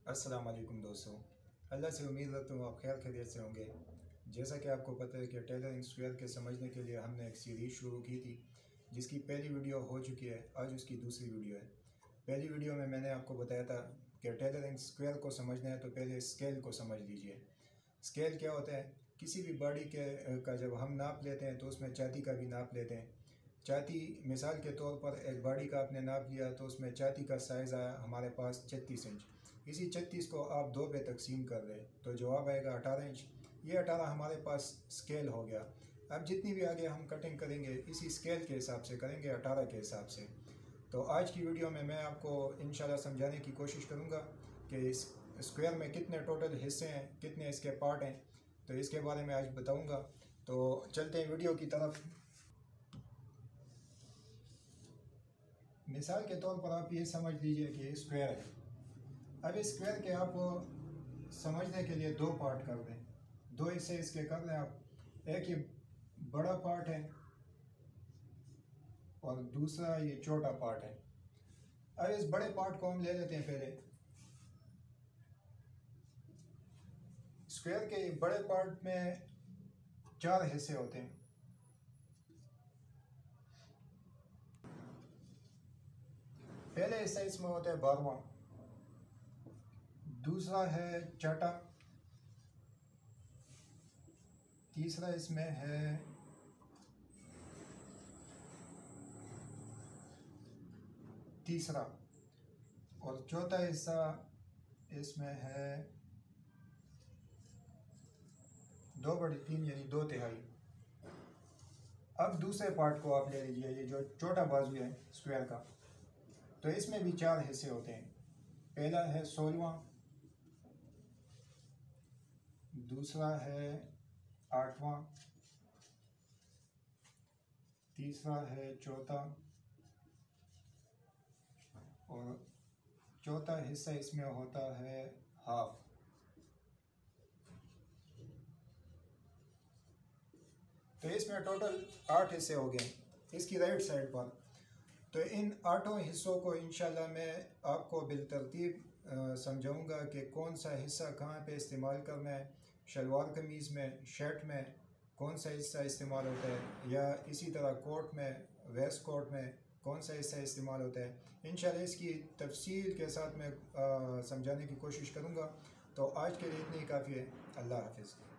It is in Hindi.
अस्सलाम वालेकुम दोस्तों, अल्लाह से उम्मीद रखता हूँ आप खैर खैरियत से होंगे। जैसा कि आपको पता है कि टेलरिंग स्क्वायर के समझने के लिए हमने एक सीरीज़ शुरू की थी, जिसकी पहली वीडियो हो चुकी है। आज उसकी दूसरी वीडियो है। पहली वीडियो में मैंने आपको बताया था कि टेलरिंग स्क्वायर को समझना है तो पहले स्केल को समझ लीजिए। स्केल क्या होता है? किसी भी बॉडी के का जब हम नाप लेते हैं तो उसमें छाती का भी नाप लेते हैं। छाती मिसाल के तौर पर एक बॉडी का आपने नाप लिया तो उसमें छाती का साइज़ आया हमारे पास 36 इंच। इसी 36 को आप 2 पे तकसीम कर दें तो जवाब आएगा 18 इंच। ये 18 हमारे पास स्केल हो गया। अब जितनी भी आगे हम कटिंग करेंगे इसी स्केल के हिसाब से करेंगे, 18 के हिसाब से। तो आज की वीडियो में मैं आपको इंशाल्लाह समझाने की कोशिश करूँगा कि इस स्क्वायर में कितने टोटल हिस्से हैं, कितने इसके पार्ट हैं, तो इसके बारे में आज बताऊँगा। तो चलते हैं वीडियो की तरफ। मिसाल के तौर पर आप ये समझ लीजिए कि स्क्वायर है। अब इस स्क्वायर के आप समझने के लिए दो पार्ट कर दें, दो हिस्से इसके कर लें आप। एक ये बड़ा पार्ट है और दूसरा ये छोटा पार्ट है। अब इस बड़े पार्ट को हम ले लेते हैं। पहले स्क्वायर के बड़े पार्ट में 4 हिस्से होते हैं। पहले हिस्सा इसमें होता है 12वां, दूसरा है छठा, तीसरा इसमें है तीसरा और चौथा हिस्सा इसमें है 2/3 यानी 2/3। अब दूसरे पार्ट को आप ले लीजिए, ये जो छोटा बाजू है स्क्वायर का, तो इसमें भी 4 हिस्से होते हैं। पहला है 16वां, दूसरा है 8वां, तीसरा है चौथा और चौथा हिस्सा इसमें होता है हाफ। तो इसमें टोटल 8 हिस्से हो गए इसकी राइट साइड पर। तो इन 8 हिस्सों को इंशाल्लाह मैं आपको बिलतरतीब समझाऊंगा कि कौन सा हिस्सा कहाँ पे इस्तेमाल करना है। शलवार कमीज़ में, शर्ट में कौन सा हिस्सा इस्तेमाल होता है, या इसी तरह कोट में, वेस्ट कोट में कौन सा हिस्सा इस्तेमाल होता है। इंशाल्लाह इसकी तफसील के साथ मैं समझाने की कोशिश करूँगा। तो आज के लिए इतनी ही काफ़ी है। अल्लाह हाफिज़।